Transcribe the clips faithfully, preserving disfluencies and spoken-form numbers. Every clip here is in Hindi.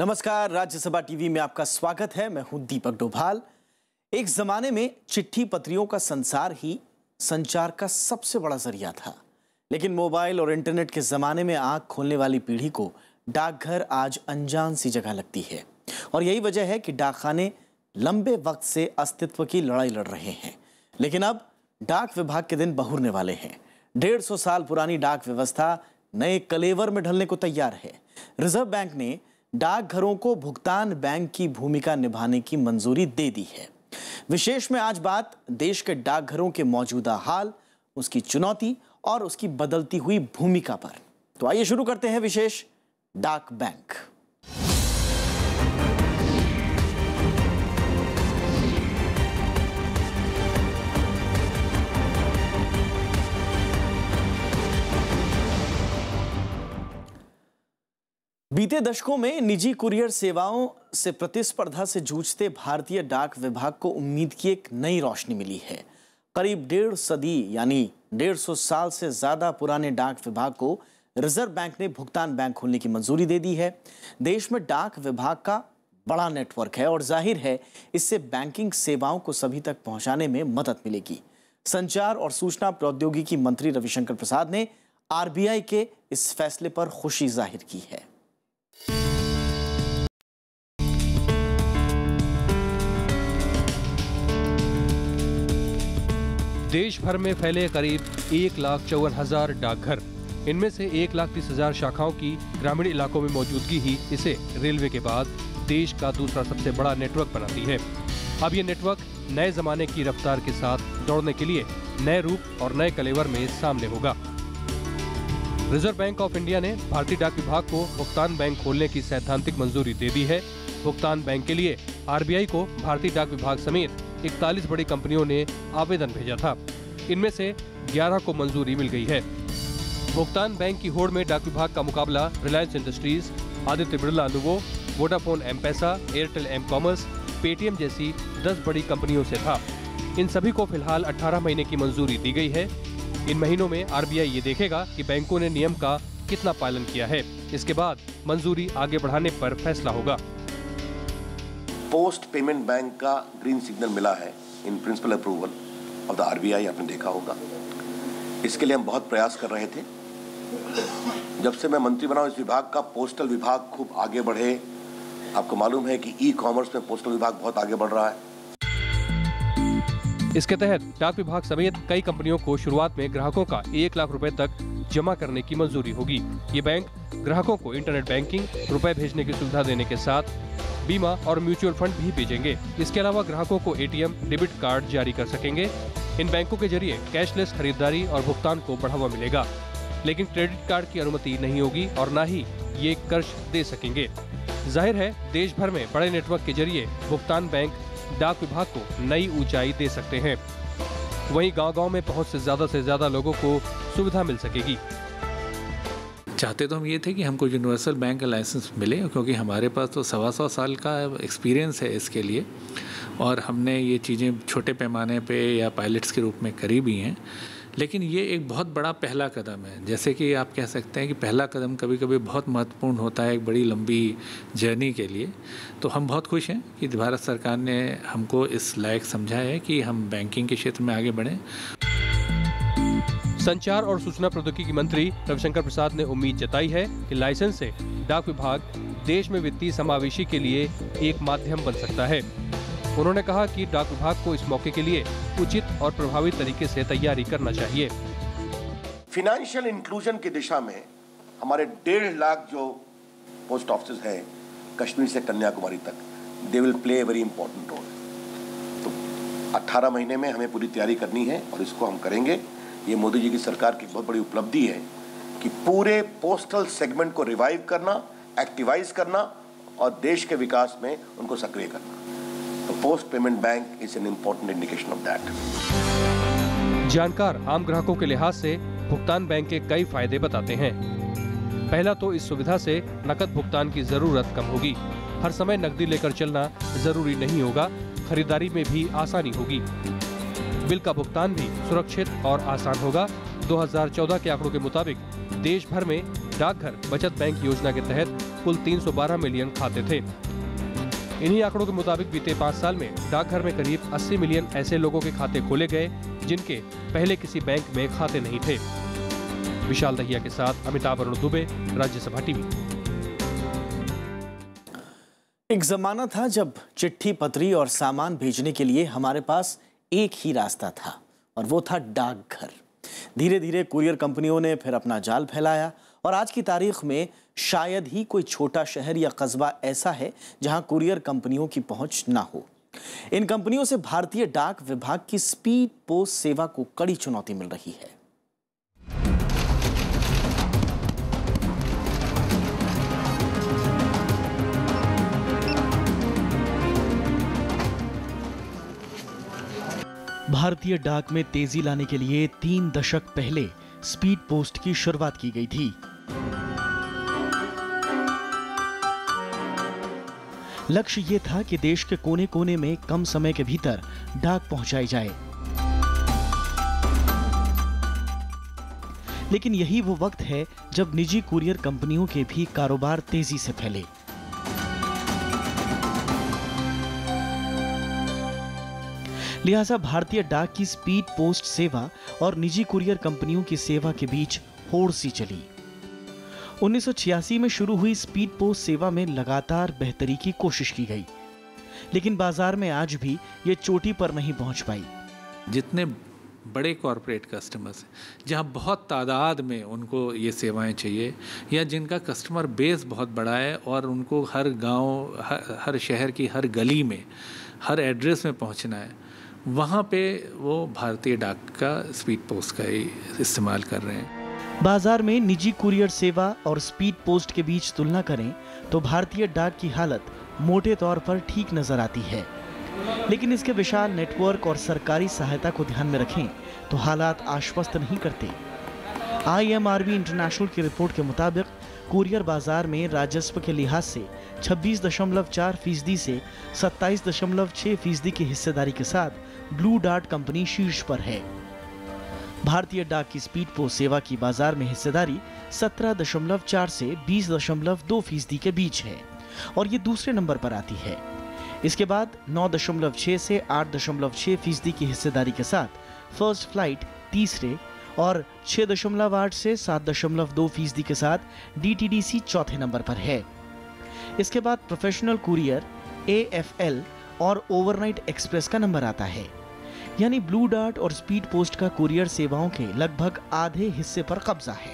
नमस्कार, राज्यसभा टीवी में आपका स्वागत है। मैं हूं दीपक डोभाल। एक जमाने में चिट्ठी पत्रियों का संसार ही संचार का सबसे बड़ा जरिया था, लेकिन मोबाइल और इंटरनेट के जमाने में आंख खोलने वाली पीढ़ी को डाकघर आज अनजान सी जगह लगती है। और यही वजह है कि डाकखाने लंबे वक्त से अस्तित्व की लड़ाई लड़ रहे हैं, लेकिन अब डाक विभाग के दिन बहुरने वाले हैं। डेढ़ सौ साल पुरानी डाक व्यवस्था नए कलेवर में ढलने को तैयार है। रिजर्व बैंक ने डाकघरों को भुगतान बैंक की भूमिका निभाने की मंजूरी दे दी है। विशेष में आज बात देश के डाकघरों के मौजूदा हाल, उसकी चुनौती और उसकी बदलती हुई भूमिका पर। तो आइए शुरू करते हैं विशेष डाक बैंक। बीते दशकों में निजी कुरियर सेवाओं से प्रतिस्पर्धा से जूझते भारतीय डाक विभाग को उम्मीद की एक नई रोशनी मिली है। करीब डेढ़ सदी यानी डेढ़ सौ साल से ज्यादा पुराने डाक विभाग को रिजर्व बैंक ने भुगतान बैंक खोलने की मंजूरी दे दी है। देश में डाक विभाग का बड़ा नेटवर्क है और जाहिर है इससे बैंकिंग सेवाओं को सभी तक पहुंचाने में मदद मिलेगी। संचार और सूचना प्रौद्योगिकी मंत्री रविशंकर प्रसाद ने आरबीआई के इस फैसले पर खुशी जाहिर की है। देश भर में फैले करीब एक लाख चौवन हजार डाकघर, इनमें से एक लाख तीस हजार शाखाओं की ग्रामीण इलाकों में मौजूदगी ही इसे रेलवे के बाद देश का दूसरा सबसे बड़ा नेटवर्क बनाती है। अब ये नेटवर्क नए जमाने की रफ्तार के साथ दौड़ने के लिए नए रूप और नए कलेवर में सामने होगा। रिजर्व बैंक ऑफ इंडिया ने भारतीय डाक विभाग को भुगतान बैंक खोलने की सैद्धांतिक मंजूरी दे दी है। भुगतान बैंक के लिए आरबीआई को भारतीय डाक विभाग समेत इकतालीस बड़ी कंपनियों ने आवेदन भेजा था। इनमें से ग्यारह को मंजूरी मिल गई है। भुगतान बैंक की होड़ में डाक विभाग का मुकाबला Reliance Industries, Aditya Birla Nuvo, Vodafone M Pesa, Airtel M commerce, Paytm जैसी दस बड़ी कंपनियों से था। इन सभी को फिलहाल अठारह महीने की मंजूरी दी गई है। इन महीनों में आरबीआई ये देखेगा कि बैंकों ने नियम का कितना पालन किया है। इसके बाद मंजूरी आगे बढ़ाने पर फैसला होगा। पोस्ट पेमेंट बैंक का ग्रीन सिग्नल मिला है in principle approval of the RBI, आपने देखा होगा। इसके लिए हम बहुत प्रयास कर रहे थे। जब से मैं मंत्री बना हूं इस विभाग का, पोस्टल विभाग खूब आगे बढ़े। आपको मालूम है कि ई कॉमर्स में पोस्टल विभाग बहुत आगे बढ़ रहा है। इसके तहत डाक विभाग समेत कई कंपनियों को शुरुआत में ग्राहकों का एक लाख रुपए तक जमा करने की मंजूरी होगी। ये बैंक ग्राहकों को इंटरनेट बैंकिंग, रुपए भेजने की सुविधा देने के साथ बीमा और म्यूचुअल फंड भी भेजेंगे। इसके अलावा ग्राहकों को एटीएम, डेबिट कार्ड जारी कर सकेंगे। इन बैंकों के जरिए कैशलेस खरीदारी और भुगतान को बढ़ावा मिलेगा, लेकिन क्रेडिट कार्ड की अनुमति नहीं होगी और न ही ये कर्ज दे सकेंगे। जाहिर है देश भर में बड़े नेटवर्क के जरिए भुगतान बैंक डाक विभाग को नई ऊंचाई दे सकते हैं। वहीं गांव-गांव में पहुंच से ज्यादा से ज्यादा लोगों को सुविधा मिल सकेगी। चाहते तो हम ये थे कि हमको यूनिवर्सल बैंक का लाइसेंस मिले, क्योंकि हमारे पास तो सवा सौ साल का एक्सपीरियंस है इसके लिए, और हमने ये चीज़ें छोटे पैमाने पे या पायलट्स के रूप में करी भी हैं। लेकिन ये एक बहुत बड़ा पहला कदम है। जैसे कि आप कह सकते हैं कि पहला कदम कभी कभी बहुत महत्वपूर्ण होता है एक बड़ी लंबी जर्नी के लिए। तो हम बहुत खुश हैं कि भारत सरकार ने हमको इस लायक समझा है कि हम बैंकिंग के क्षेत्र में आगे बढ़ें। संचार और सूचना प्रौद्योगिकी मंत्री रविशंकर प्रसाद ने उम्मीद जताई है कि लाइसेंस से डाक विभाग देश में वित्तीय समावेशी के लिए एक माध्यम बन सकता है। उन्होंने कहा कि डाक विभाग को इस मौके के लिए उचित और प्रभावी तरीके से तैयारी करना चाहिए। फिनेंशियल इंक्लूजन की दिशा में हमारे डेढ़ लाख जो पोस्ट ऑफिस हैं कश्मीर से कन्याकुमारी तक, they will play a very important role. तो अठारह महीने में हमें पूरी तैयारी करनी है और इसको हम करेंगे। ये मोदी जी की सरकार की बहुत बड़ी उपलब्धि है कि पूरे पोस्टल सेगमेंट को रिवाइव करना, एक्टिवाइज करना और देश के विकास में उनको सक्रिय करना। तो post payment bank is an important indication of that. जानकार आम ग्राहकों के लिहाज से भुगतान बैंक के कई फायदे बताते हैं। पहला तो इस सुविधा से नकद भुगतान की जरूरत कम होगी। हर समय नकदी लेकर चलना जरूरी नहीं होगा। खरीदारी में भी आसानी होगी। बिल का भुगतान भी सुरक्षित और आसान होगा। दो हज़ार चौदह के आंकड़ों के मुताबिक देश भर में डाकघर बचत बैंक योजना के तहत कुल तीन सौ बारह मिलियन खाते थे। इन्हीं आंकड़ों के मुताबिक बीते पाँच साल में डाकघर में करीब अस्सी मिलियन ऐसे लोगों के खाते खोले गए जिनके पहले किसी बैंक में खाते नहीं थे। विशाल दहिया के साथ अमिताभ अरुण दुबे, राज्यसभा टीवी। एक जमाना था जब चिट्ठी पत्री और सामान भेजने के लिए हमारे पास एक ही रास्ता था और वो था डाकघर। धीरे धीरे कुरियर कंपनियों ने फिर अपना जाल फैलाया और आज की तारीख में शायद ही कोई छोटा शहर या कस्बा ऐसा है जहां कुरियर कंपनियों की पहुंच ना हो। इन कंपनियों से भारतीय डाक विभाग की स्पीड पोस्ट सेवा को कड़ी चुनौती मिल रही है। भारतीय डाक में तेजी लाने के लिए तीन दशक पहले स्पीड पोस्ट की शुरुआत की गई थी। लक्ष्य ये था कि देश के कोने कोने में कम समय के भीतर डाक पहुंचाई जाए। लेकिन यही वो वक्त है जब निजी कुरियर कंपनियों के भी कारोबार तेजी से फैले। लिहाजा भारतीय डाक की स्पीड पोस्ट सेवा और निजी कुरियर कंपनियों की सेवा के बीच होड़ सी चली। उन्नीस सौ छियासी में शुरू हुई स्पीड पोस्ट सेवा में लगातार बेहतरी की कोशिश की गई, लेकिन बाजार में आज भी ये चोटी पर नहीं पहुंच पाई। जितने बड़े कॉरपोरेट कस्टमर्स हैं जहां बहुत तादाद में उनको ये सेवाएं चाहिए या जिनका कस्टमर बेस बहुत बड़ा है और उनको हर गांव, हर, हर शहर की हर गली में, हर एड्रेस में पहुंचना है, वहाँ पे वो भारतीय डाक का स्पीड पोस्ट का ही इस्तेमाल कर रहे हैं। बाजार में निजी कुरियर सेवा और स्पीड पोस्ट के बीच तुलना करें तो भारतीय डाक की हालत मोटे तौर पर ठीक नजर आती है, लेकिन इसके विशाल नेटवर्क और सरकारी सहायता को ध्यान में रखें तो हालात आश्वस्त नहीं करते। I M R B international की रिपोर्ट के मुताबिक कुरियर बाजार में राजस्व के लिहाज से छब्बीस दशमलव चार फीसदी से सत्ताईस दशमलव छह फीसदी की हिस्सेदारी के साथ ब्लू डार्ट कंपनी शीर्ष पर है। भारतीय डाक की स्पीड पोस्ट सेवा की बाजार में हिस्सेदारी सत्रह दशमलव चार से बीस दशमलव दो फीसदी के बीच है और ये दूसरे नंबर पर आती है। इसके बाद नौ दशमलव छह से आठ दशमलव छह फीसदी की हिस्सेदारी के साथ फर्स्ट फ्लाइट तीसरे और छह दशमलव आठ से सात दशमलव दो फीसदी के साथ डी टी डी सी चौथे नंबर पर है। इसके बाद professional courier, A F L और ओवरनाइट एक्सप्रेस का नंबर आता है। यानी ब्लू डार्ट और स्पीड पोस्ट का कुरियर सेवाओं के लगभग आधे हिस्से पर कब्जा है।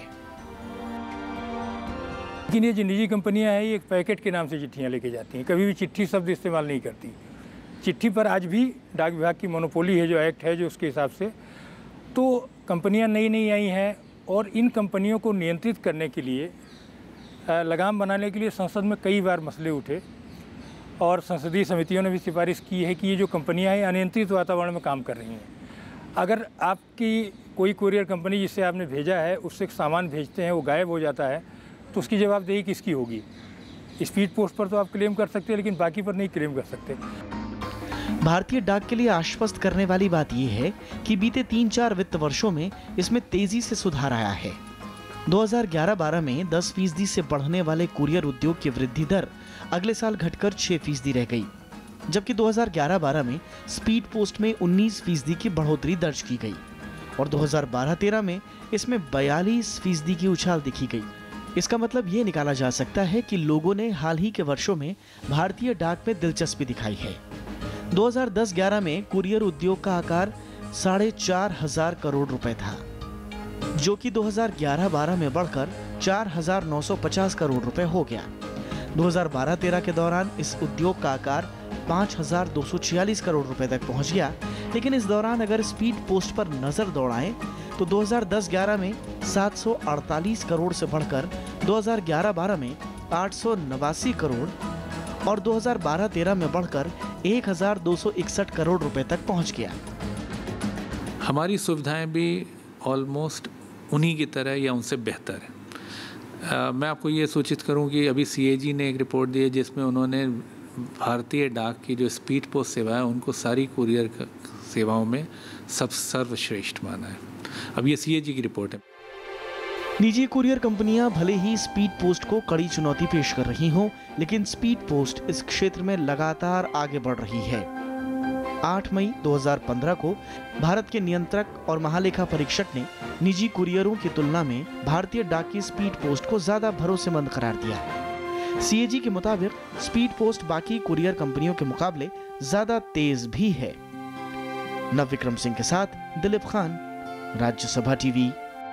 लेकिन ये जो निजी कंपनियां हैं, ये एक पैकेट के नाम से चिट्ठियां लेके जाती हैं, कभी भी चिट्ठी शब्द इस्तेमाल नहीं करती। चिट्ठी पर आज भी डाक विभाग की मोनोपोली है, जो एक्ट है जो उसके हिसाब से। तो कंपनियां नई नई आई हैं और इन कंपनियों को नियंत्रित करने के लिए, लगाम बनाने के लिए संसद में कई बार मसले उठे और संसदीय समितियों ने भी सिफारिश की है कि ये जो कंपनियां हैं अनियंत्रित वातावरण में काम कर रही हैं। अगर आपकी कोई कुरियर कंपनी जिससे आपने भेजा है उससे सामान भेजते हैं, वो गायब हो जाता है, तो उसकी जवाबदेही किसकी होगी? स्पीड पोस्ट पर तो आप क्लेम कर सकते हैं, लेकिन बाकी पर नहीं क्लेम कर सकते। भारतीय डाक के लिए आश्वस्त करने वाली बात यह है कि बीते तीन चार वित्त वर्षों में इसमें तेजी से सुधार आया है। दो हज़ार ग्यारह बारह में दस फीसदी से बढ़ने वाले कुरियर उद्योग की वृद्धि दर अगले साल घटकर छह फीसदी रह गई, जबकि दो हज़ार ग्यारह बारह में स्पीड पोस्ट में उन्नीस फीसदी की बढ़ोतरी दर्ज की गई और दो हज़ार बारह तेरह में इसमें बयालीस फीसदी की उछाल दिखी गई। इसका मतलब ये निकाला जा सकता है कि लोगों ने हाल ही के वर्षों में भारतीय डाक में दिलचस्पी दिखाई है। दो हज़ार दस ग्यारह में कुरियर उद्योग का आकार साढ़े चार हजार करोड़ रुपए था, जो कि दो हज़ार ग्यारह बारह में बढ़कर चार हजार नौ सौ पचास करोड़ रुपए हो गया। दो हज़ार बारह तेरह के दौरान इस उद्योग का आकार पाँच हजार दो सौ छियालीस करोड़ रुपए तक पहुंच गया। लेकिन इस दौरान अगर स्पीड पोस्ट पर नजर दौड़ाएं तो दो हज़ार दस ग्यारह में सात सौ अड़तालीस करोड़ से बढ़कर दो हज़ार ग्यारह बारह में आठ सौ नवासी करोड़ और दो हज़ार बारह तेरह में बढ़कर एक हजार दो सौ इकसठ करोड़ रुपए तक पहुंच गया। हमारी सुविधाएं भी ऑलमोस्ट उन्हीं की तरह या उनसे बेहतर है। आ, मैं आपको ये सूचित करूं कि अभी सी ए जी ने एक रिपोर्ट दी है जिसमें उन्होंने भारतीय डाक की जो स्पीड पोस्ट सेवा है उनको सारी कुरियर सेवाओं में सब सर्वश्रेष्ठ माना है। अब ये सी ए जी की रिपोर्ट है। निजी कुरियर कंपनियां भले ही स्पीड पोस्ट को कड़ी चुनौती पेश कर रही हों, लेकिन स्पीड पोस्ट इस क्षेत्र में लगातार आगे बढ़ रही है। आठ मई दो हज़ार पंद्रह को भारत के नियंत्रक और महालेखा परीक्षक ने निजी कुरियरों की तुलना में भारतीय डाक की स्पीड पोस्ट को ज्यादा भरोसेमंद करार दिया। सी ए जी के मुताबिक स्पीड पोस्ट बाकी कुरियर कंपनियों के मुकाबले ज्यादा तेज भी है। नवविक्रम सिंह के साथ दिलीप खान, राज्यसभा टीवी।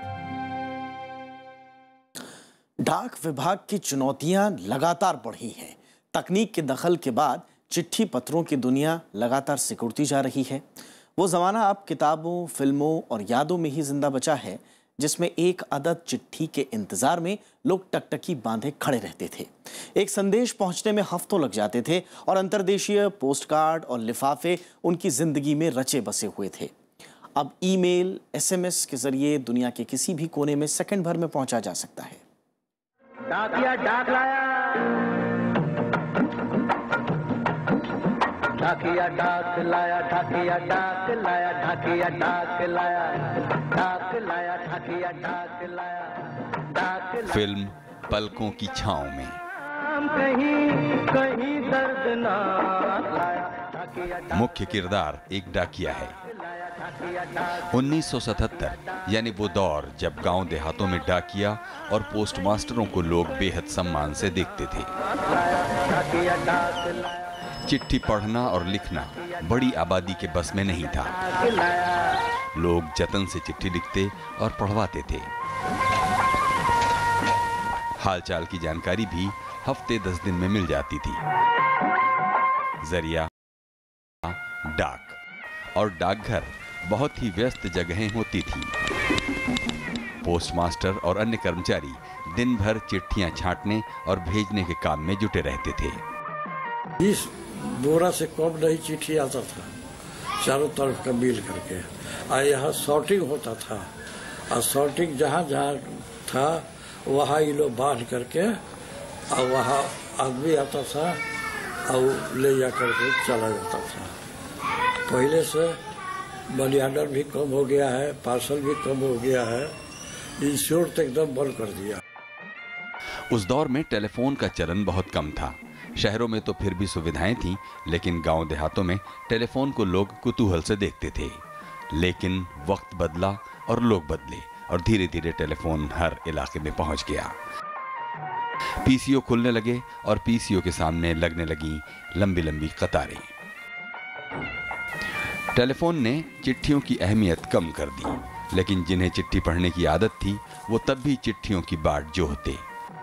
डाक विभाग की चुनौतियां लगातार बढ़ी हैं। तकनीक के दखल के बाद चिट्ठी पत्रों की दुनिया लगातार सिकुड़ती जा रही है। वो ज़माना अब किताबों, फिल्मों और यादों में ही जिंदा बचा है, जिसमें एक अदद चिट्ठी के इंतजार में लोग टकटकी बांधे खड़े रहते थे। एक संदेश पहुंचने में हफ्तों लग जाते थे और अंतर्देशीय पोस्ट कार्ड और लिफाफे उनकी जिंदगी में रचे बसे हुए थे। अब ईमेल, एस एम एस के जरिए दुनिया के किसी भी कोने में सेकंड भर में पहुंचा जा सकता है। डाकिया डाक लाया, डाकिया डाक लाया, डाकिया डाक लाया, डाकिया डाक लाया, डाक लाया, डाकिया डाक लाया, डाक लाया। फिल्म पलकों की छांव में कहीं कहीं दर्द ना लाया। मुख्य किरदार एक डाकिया है। उन्नीस सौ सतहत्तर यानी वो दौर जब गांव देहातों में डाकिया और पोस्टमास्टरों को लोग बेहद सम्मान से देखते थे। चिट्ठी पढ़ना और लिखना बड़ी आबादी के बस में नहीं था। लोग जतन से चिट्ठी लिखते और पढ़वाते थे। हालचाल की जानकारी भी हफ्ते दस दिन में मिल जाती थी। जरिया डाक और डाकघर बहुत ही व्यस्त जगहें होती थी। पोस्टमास्टर और अन्य कर्मचारी दिन भर चिट्ठियां छांटने और भेजने के काम में जुटे रहते थे। इस बोरा से कम नहीं चिट्ठी आता था, चारों तरफ का मिल करके। और यहाँ सॉर्टिंग होता था, और सॉर्टिंग जहाँ जहाँ था वहाँ ये लोग बांध करके और वहाँ आदमी आता था और ले जा करके चला जाता था। पहले से मनी ऑर्डर भी कम हो गया है, पार्सल भी कम हो गया है, इंश्योर तो एकदम बंद कर दिया। उस दौर में टेलीफोन का चलन बहुत कम था। शहरों में तो फिर भी सुविधाएं थीं, लेकिन गांव देहातों में टेलीफोन को लोग कुतूहल से देखते थे। लेकिन वक्त बदला और लोग बदले और धीरे धीरे टेलीफोन हर इलाके में पहुंच गया। पीसीओ खुलने लगे और पीसीओ के सामने लगने लगी लंबी लंबी कतारें। टेलीफोन ने चिट्ठियों की अहमियत कम कर दी, लेकिन जिन्हें चिट्ठी पढ़ने की आदत थी वो तब भी चिट्ठियों की बाट जोहते।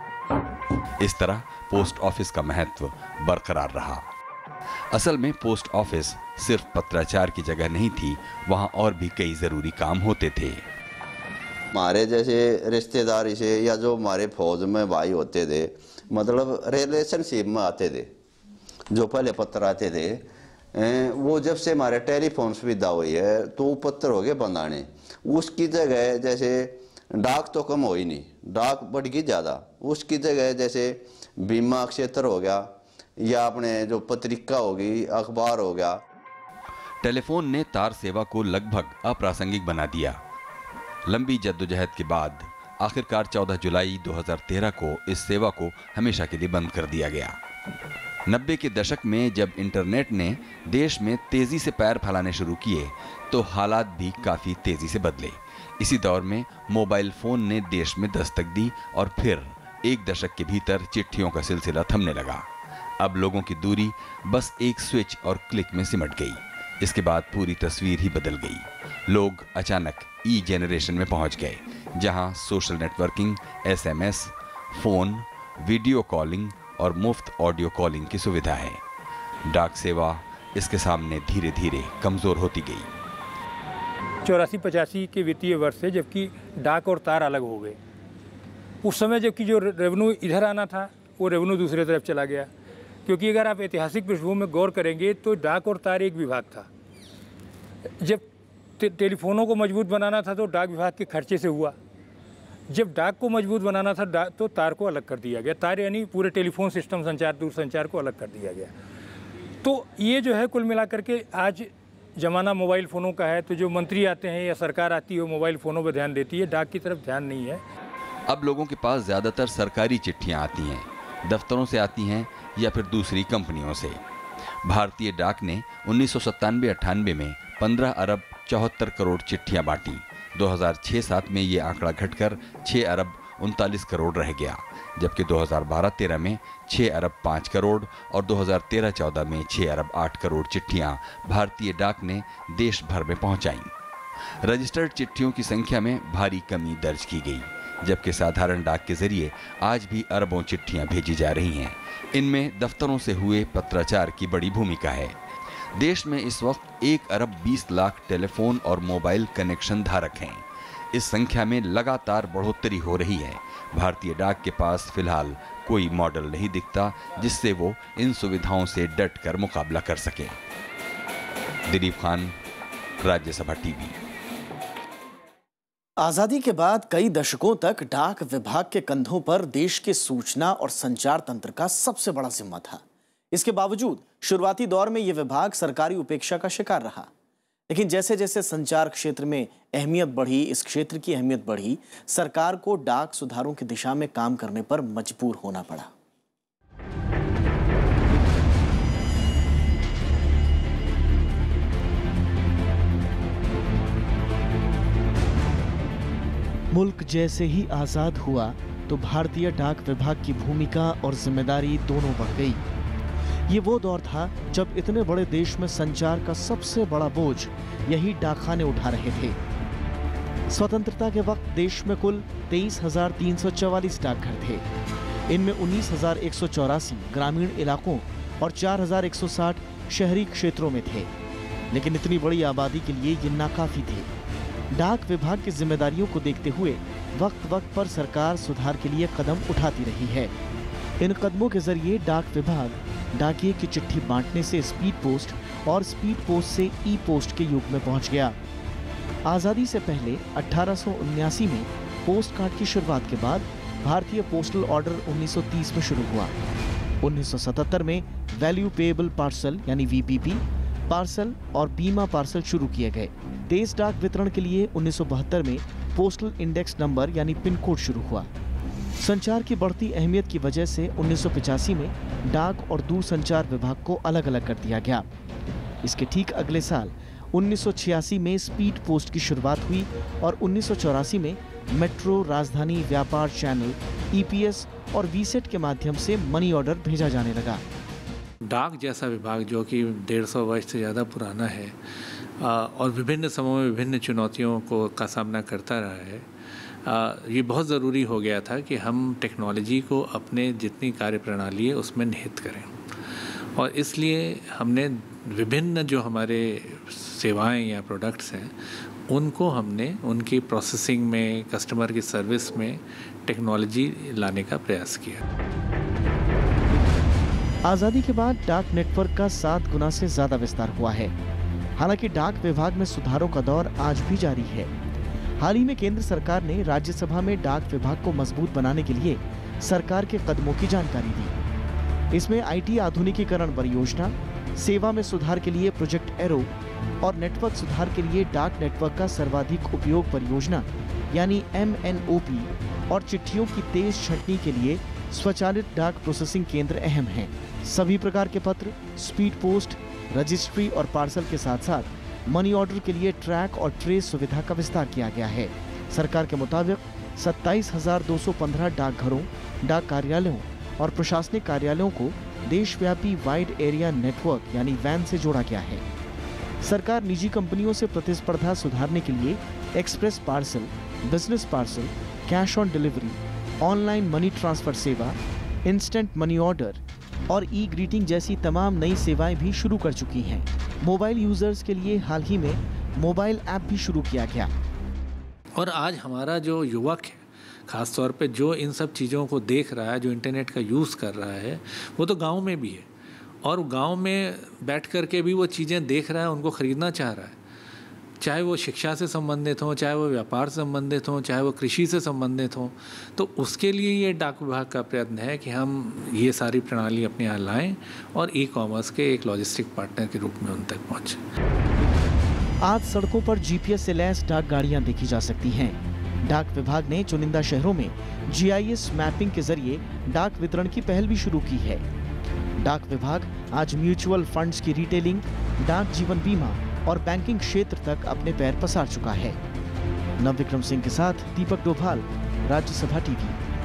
इस तरह पोस्ट ऑफिस का महत्व बरकरार रहा। असल में पोस्ट ऑफिस सिर्फ पत्राचार की जगह नहीं थी, वहां और भी कई जरूरी काम होते थे। हमारे जैसे रिश्तेदार से या जो हमारे फौज में भाई होते थे, मतलब रिलेशनशिप में आते थे, जो पहले पत्र आते थे, वो जब से हमारे टेलीफोन सुविधा हुई है तो पत्र हो गए बंधाने। उसकी जगह जैसे डाक तो कम हो ही नहीं, डाक बढ़ गई ज़्यादा। उसकी जगह जैसे बीमा क्षेत्र हो गया या अपने जो पत्रिका होगी, अखबार हो गया। टेलीफोन ने तार सेवा को लगभग अप्रासंगिक बना दिया। लंबी जद्दोजहद के बाद आखिरकार चौदह जुलाई दो हज़ार तेरह को इस सेवा को हमेशा के लिए बंद कर दिया गया। नब्बे के दशक में जब इंटरनेट ने देश में तेजी से पैर फैलाने शुरू किए तो हालात भी काफ़ी तेजी से बदले। इसी दौर में मोबाइल फ़ोन ने देश में दस्तक दी और फिर एक दशक के भीतर चिट्ठियों का सिलसिला थमने लगा। अब लोगों की दूरी बस एक स्विच और क्लिक में सिमट गई। इसके बाद पूरी तस्वीर ही बदल गई। लोग अचानक ई जेनरेशन में पहुंच गए, जहां social networking, SMS, phone, video calling और मुफ्त ऑडियो कॉलिंग की सुविधा है। डाक सेवा इसके सामने धीरे धीरे कमज़ोर होती गई। चौरासी पचासी के वित्तीय वर्ष से जबकि डाक और तार अलग हो गए, उस समय जबकि जो रेवेन्यू इधर आना था वो रेवेन्यू दूसरी तरफ चला गया। क्योंकि अगर आप ऐतिहासिक पृष्ठभूमि में गौर करेंगे तो डाक और तार एक विभाग था। जब टे, टेलीफोनों को मजबूत बनाना था तो डाक विभाग के खर्चे से हुआ। जब डाक को मजबूत बनाना था तो तार को अलग कर दिया गया। तार यानी पूरे टेलीफोन सिस्टम, संचार, दूरसंचार को अलग कर दिया गया। तो ये जो है कुल मिलाकर के आज ज़माना मोबाइल फ़ोनों का है, तो जो मंत्री आते हैं या सरकार आती है वो मोबाइल फ़ोनों पर ध्यान देती है, डाक की तरफ ध्यान नहीं है। अब लोगों के पास ज़्यादातर सरकारी चिट्ठियां आती हैं, दफ्तरों से आती हैं या फिर दूसरी कंपनियों से। भारतीय डाक ने उन्नीस सौ सत्तानवे अट्ठानवे में पंद्रह अरब चौहत्तर करोड़ चिट्ठियां बांटी। दो हज़ार छह सात में ये आंकड़ा घटकर छह अरब उनतालीस करोड़ रह गया, जबकि दो हज़ार बारह तेरह में छह अरब पाँच करोड़ और दो हज़ार तेरह चौदह में छह अरब आठ करोड़ चिट्ठियां भारतीय डाक ने देश भर में पहुंचाईं। रजिस्टर्ड चिट्ठियों की संख्या में भारी कमी दर्ज की गई, जबकि साधारण डाक के जरिए आज भी अरबों चिट्ठियां भेजी जा रही हैं। इनमें दफ्तरों से हुए पत्राचार की बड़ी भूमिका है। देश में इस वक्त एक अरब बीस लाख टेलीफोन और मोबाइल कनेक्शन धारक हैं। इस संख्या में लगातार बढ़ोतरी हो रही है। भारतीय डाक के पास फिलहाल कोई मॉडल नहीं दिखता जिससे वो इन सुविधाओं से डटकर मुकाबला कर सके। दिलीप खान, राज्यसभा टीवी। आजादी के बाद कई दशकों तक डाक विभाग के कंधों पर देश के सूचना और संचार तंत्र का सबसे बड़ा जिम्मा था। इसके बावजूद शुरुआती दौर में यह विभाग सरकारी उपेक्षा का शिकार रहा, लेकिन जैसे जैसे संचार क्षेत्र में अहमियत बढ़ी, इस क्षेत्र की अहमियत बढ़ी, सरकार को डाक सुधारों की दिशा में काम करने पर मजबूर होना पड़ा। मुल्क जैसे ही आजाद हुआ तो भारतीय डाक विभाग की भूमिका और जिम्मेदारी दोनों बढ़ गई। ये वो दौर था जब इतने बड़े देश में संचार का सबसे बड़ा बोझ यही डाकखाने उठा रहे थे। स्वतंत्रता के वक्त देश में कुल तेईस हजार तीन सौ चवालीस डाकघर थे। इनमें उन्नीस हजार एक सौ चौरासी ग्रामीण इलाकों और चार हजार एक सौ साठ शहरी क्षेत्रों में थे, लेकिन इतनी बड़ी आबादी के लिए ये नाकाफी थे। डाक विभाग की जिम्मेदारियों को देखते हुए वक्त वक्त पर सरकार सुधार के लिए कदम उठाती रही है। इन कदमों के जरिए डाक विभाग डाकिये की चिट्ठी बांटने से स्पीड पोस्ट और स्पीड पोस्ट से ई पोस्ट के युग में पहुंच गया। आजादी से पहले अठारह सौ उन्यासी में पोस्ट कार्ड की शुरुआत के बाद भारतीय पोस्टल ऑर्डर उन्नीस सौ तीस में शुरू हुआ। उन्नीस सौ सतहत्तर में वैल्यू पेएबल पार्सल यानी वी पी पी पार्सल और बीमा पार्सल शुरू किए गए। तेज डाक वितरण के लिए उन्नीस सौ बहत्तर में पोस्टल इंडेक्स नंबर यानी पिन कोड शुरू हुआ। संचार की बढ़ती अहमियत की वजह से उन्नीस सौ पचासी में डाक और दूरसंचार विभाग को अलग अलग कर दिया गया। इसके ठीक अगले साल उन्नीस सौ छियासी में स्पीड पोस्ट की शुरुआत हुई और उन्नीस सौ चौरासी में मेट्रो, राजधानी व्यापार चैनल, ई पी एस और वीसेट के माध्यम से मनी ऑर्डर भेजा जाने लगा। डाक जैसा विभाग जो कि डेढ़ सौ वर्ष से ज़्यादा पुराना है और विभिन्न समयों में विभिन्न चुनौतियों को का सामना करता रहा है, आ, ये बहुत ज़रूरी हो गया था कि हम टेक्नोलॉजी को अपने जितनी कार्य प्रणाली है उसमें निहित करें। और इसलिए हमने विभिन्न जो हमारे सेवाएं या प्रोडक्ट्स हैं उनको हमने उनकी प्रोसेसिंग में, कस्टमर की सर्विस में टेक्नोलॉजी लाने का प्रयास किया। आजादी के बाद डाक नेटवर्क का सात गुना से ज्यादा विस्तार हुआ है। हालांकि डाक विभाग में सुधारों का दौर आज भी जारी है। हाल ही में केंद्र सरकार ने राज्यसभा में डाक विभाग को मजबूत बनाने के लिए सरकार के कदमों की जानकारी दी। इसमें आई टी आधुनिकीकरण परियोजना, सेवा में सुधार के लिए प्रोजेक्ट एरो और नेटवर्क सुधार के लिए डाक नेटवर्क का सर्वाधिक उपयोग परियोजना यानी एम एन ओ पी और चिट्ठियों की तेज छंटनी के लिए स्वचालित डाक प्रोसेसिंग केंद्र अहम हैं। सभी प्रकार के पत्र, स्पीड पोस्ट, रजिस्ट्री और पार्सल के साथ साथ मनी ऑर्डर के लिए ट्रैक और ट्रेस सुविधा का विस्तार किया गया है। सरकार के मुताबिक सत्ताईस हजार दो सौ पंद्रह डाकघरों, डाक कार्यालयों और प्रशासनिक कार्यालयों को देशव्यापी वाइड एरिया नेटवर्क यानी वैन से जोड़ा गया है। सरकार निजी कंपनियों से प्रतिस्पर्धा सुधारने के लिए express parcel, business parcel, cash on delivery, online money transfer सेवा, इंस्टेंट मनी ऑर्डर और ई ग्रीटिंग जैसी तमाम नई सेवाएं भी शुरू कर चुकी हैं। मोबाइल यूजर्स के लिए हाल ही में मोबाइल ऐप भी शुरू किया गया। और आज हमारा जो युवक है, ख़ास तौर पे जो इन सब चीज़ों को देख रहा है, जो इंटरनेट का यूज़ कर रहा है, वो तो गांव में भी है और गांव में बैठ कर के भी वो चीज़ें देख रहा है, उनको ख़रीदना चाह रहा है। चाहे वो शिक्षा से संबंधित हों, चाहे वो व्यापार से संबंधित हों, चाहे वो कृषि से संबंधित हों, तो उसके लिए ये डाक विभाग का प्रयत्न है कि हम ये सारी प्रणाली अपने यहाँ लाएँ और ई कॉमर्स के एक लॉजिस्टिक पार्टनर के रूप में उन तक पहुँचें। आज सड़कों पर जीपीएस से लैस डाक गाड़ियां देखी जा सकती हैं। डाक विभाग ने चुनिंदा शहरों में जीआईएस मैपिंग के जरिए डाक वितरण की पहल भी शुरू की है। डाक विभाग आज म्यूचुअल फंड्स की रिटेलिंग, डाक जीवन बीमा और बैंकिंग क्षेत्र तक अपने पैर पसार चुका है। नवविक्रम सिंह के साथ दीपक डोभाल, राज्यसभा टीवी।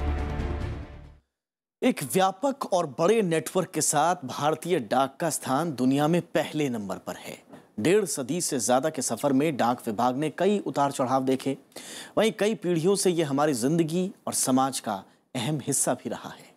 एक व्यापक और बड़े नेटवर्क के साथ भारतीय डाक का स्थान दुनिया में पहले नंबर पर है। डेढ़ सदी से ज्यादा के सफर में डाक विभाग ने कई उतार चढ़ाव देखे। वहीं कई पीढ़ियों से यह हमारी जिंदगी और समाज का अहम हिस्सा भी रहा है।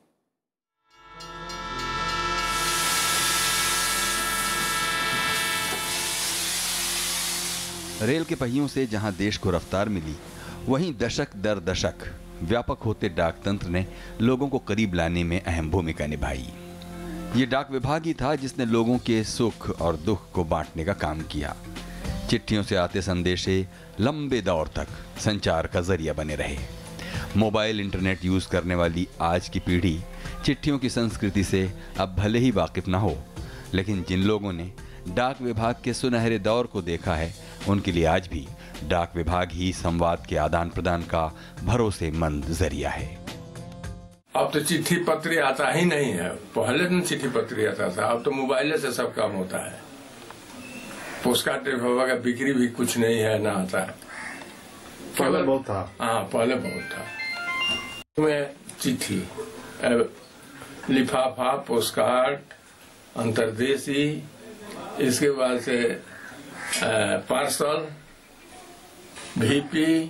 रेल के पहियों से जहां देश को रफ्तार मिली, वहीं दशक दर दशक व्यापक होते डाक तंत्र ने लोगों को करीब लाने में अहम भूमिका निभाई। ये डाक विभाग ही था जिसने लोगों के सुख और दुख को बांटने का काम किया। चिट्ठियों से आते संदेशे लंबे दौर तक संचार का जरिया बने रहे। मोबाइल इंटरनेट यूज करने वाली आज की पीढ़ी चिट्ठियों की संस्कृति से अब भले ही वाकिफ ना हो, लेकिन जिन लोगों ने डाक विभाग के सुनहरे दौर को देखा है, उनके लिए आज भी डाक विभाग ही संवाद के आदान प्रदान का भरोसेमंद जरिया है। अब तो चिट्ठी पत्र आता ही नहीं है। पहले दिन चिट्ठी पत्र आता था, अब तो मोबाइल से सब काम होता है। पोस्ट कार्ड का बिक्री भी कुछ नहीं है, ना आता है। पहले बहुत था। हाँ, पहले बहुत था। तुम्हें चिट्ठी, लिफाफा, पोस्ट कार्ड, अंतर्देशी, इसके बाद से पार्सल, भीपी,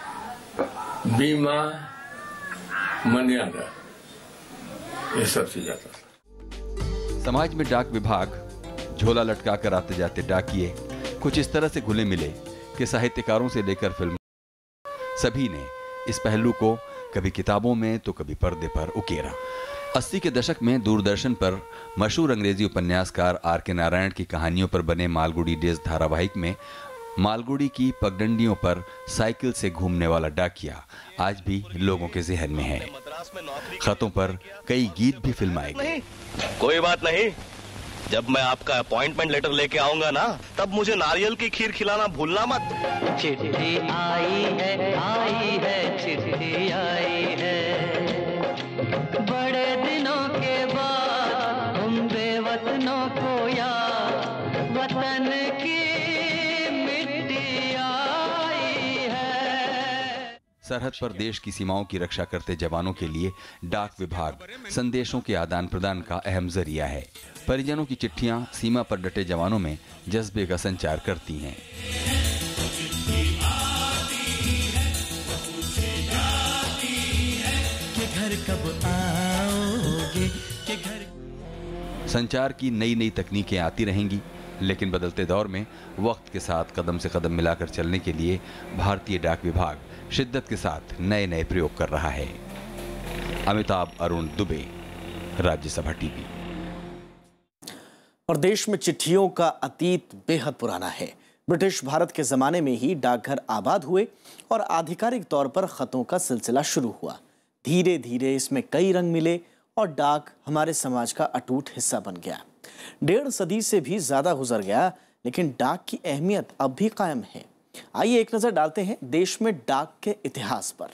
बीमा, मनी ऑर्डर, ये सब चीज आता था। समाज में डाक विभाग झोला लटका कर आते जाते डाकिए कुछ इस तरह से घुले मिले कि साहित्यकारों से लेकर फिल्म सभी ने इस पहलू को कभी किताबों में तो कभी पर्दे पर उकेरा। अस्सी के दशक में दूरदर्शन पर मशहूर अंग्रेजी उपन्यासकार आर के नारायण की कहानियों पर बने मालगुडी डेज धारावाहिक में मालगुडी की पगडंडियों पर साइकिल से घूमने वाला डाकिया आज भी लोगों के जहन में है। खतों पर कई गीत भी फिल्माए गए। कोई बात नहीं, जब मैं आपका अपॉइंटमेंट लेटर लेके आऊंगा ना, तब मुझे नारियल की खीर खिलाना भूलना मत। चिट्ठी आई है, आई है, चिट्ठी आई है, बड़े दिनों के बाद हम बेवतनों को याद वतन की मिट्टी आई है। सरहद पर देश की सीमाओं की रक्षा करते जवानों के लिए डाक विभाग संदेशों के आदान प्रदान का अहम जरिया है। परिजनों की चिट्ठियां सीमा पर डटे जवानों में जज्बे का संचार करती हैं। घर कब आओगे, के घर... संचार की नई नई तकनीकें आती रहेंगी, लेकिन बदलते दौर में वक्त के साथ कदम से कदम मिलाकर चलने के लिए भारतीय डाक विभाग शिद्दत के साथ नए नए प्रयोग कर रहा है। अमिताभ अरुण दुबे, राज्यसभा टीवी। और देश में चिट्ठियों का अतीत बेहद पुराना है। ब्रिटिश भारत के जमाने में ही डाकघर आबाद हुए और आधिकारिक तौर पर खतों का सिलसिला शुरू हुआ। धीरे धीरे इसमें कई रंग मिले और डाक हमारे समाज का अटूट हिस्सा बन गया। डेढ़ सदी से भी ज्यादा गुजर गया, लेकिन डाक की अहमियत अब भी कायम है। आइए एक नजर डालते हैं देश में डाक के इतिहास पर।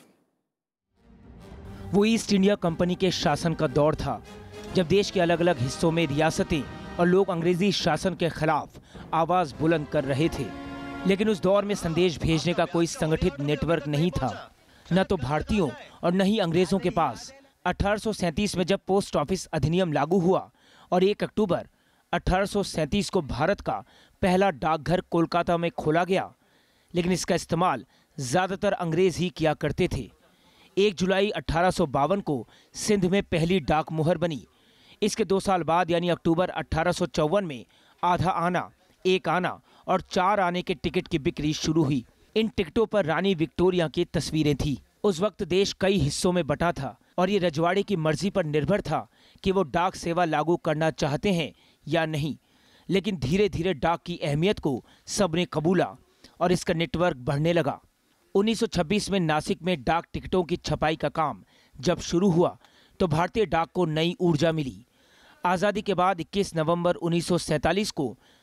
वो ईस्ट इंडिया कंपनी के शासन का दौर था, जब देश के अलग अलग हिस्सों में रियासतें और लोग अंग्रेजी शासन के खिलाफ आवाज बुलंद कर रहे थे। लेकिन उस दौर में संदेश भेजने का कोई संगठित नेटवर्क नहीं था, न तो भारतीयों और न ही अंग्रेजों के पास। अठारह सौ सैंतीस में जब पोस्ट ऑफिस अधिनियम लागू हुआ और एक अक्टूबर अठारह सौ सैंतीस को भारत का पहला डाकघर कोलकाता में खोला गया, लेकिन इसका इस्तेमाल ज़्यादातर अंग्रेज ही किया करते थे। एक जुलाई अठारह सौ बावन को सिंध में पहली डाक मुहर बनी। इसके दो साल बाद यानी अक्टूबर अठारह सौ चौवन में आधा आना, एक आना और चार आने के टिकट की बिक्री शुरू हुई। इन टिकटों पर रानी विक्टोरिया की तस्वीरें थी। उस वक्त देश कई हिस्सों में बटा था और ये रजवाड़े की मर्जी पर निर्भर था कि वो डाक सेवा लागू करना चाहते हैं या नहीं। लेकिन धीरे धीरे डाक की अहमियत को सबने कबूला और इसका नेटवर्क बढ़ने लगा। उन्नीस सौ छब्बीस में नासिक में डाक टिकटों की छपाई का काम जब शुरू हुआ तो भारतीय डाक को नई ऊर्जा मिली। आज़ादी के बाद इक्कीस नवंबर उन्नीस सौ सैंतालीस को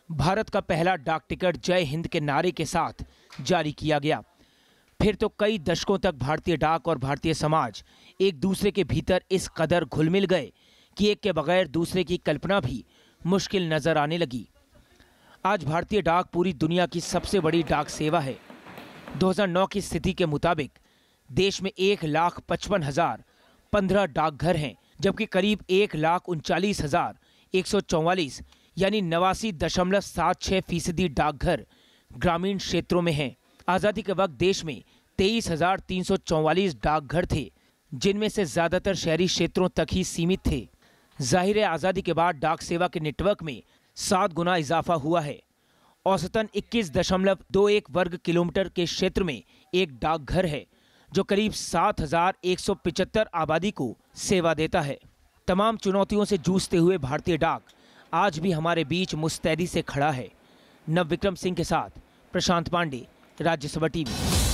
भारत का पहला डाक टिकट जय हिंद के नारे के साथ जारी किया गया। फिर तो कई दशकों तक भारतीय डाक और भारतीय समाज एक दूसरे के भीतर इस कदर घुल मिल गए कि एक के बगैर दूसरे की कल्पना भी मुश्किल नजर आने लगी। आज भारतीय डाक पूरी दुनिया की सबसे बड़ी डाक सेवा है। दो हज़ार नौ की स्थिति के मुताबिक देश में एक लाख पचपन हजार पंद्रह डाकघर हैं, जबकि करीब एक लाख उनचालीस हजार एक सौ चौवालीस यानी नवासी दशमलव सात छह फीसदी डाकघर ग्रामीण क्षेत्रों में हैं। आज़ादी के वक्त देश में तेईस हजार तीन सौ चौवालीस डाकघर थे, जिनमें से ज्यादातर शहरी क्षेत्रों तक ही सीमित थे। जाहिर है, आज़ादी के बाद डाक सेवा के नेटवर्क में सात गुना इजाफा हुआ है। औसतन इक्कीस दशमलव दो एक वर्ग किलोमीटर के क्षेत्र में एक डाकघर है, जो करीब सात हजार एक सौ पिचहत्तर आबादी को सेवा देता है। तमाम चुनौतियों से जूझते हुए भारतीय डाक आज भी हमारे बीच मुस्तैदी से खड़ा है। नवविक्रम सिंह के साथ प्रशांत पांडे, राज्यसभा टीवी।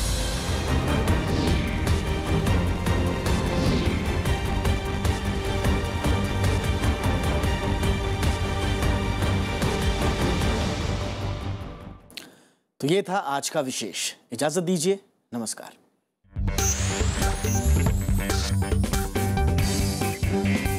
तो ये था आज का विशेष। इजाजत दीजिए, नमस्कार।